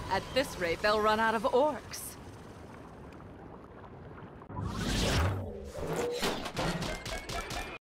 At this rate, they'll run out of orcs.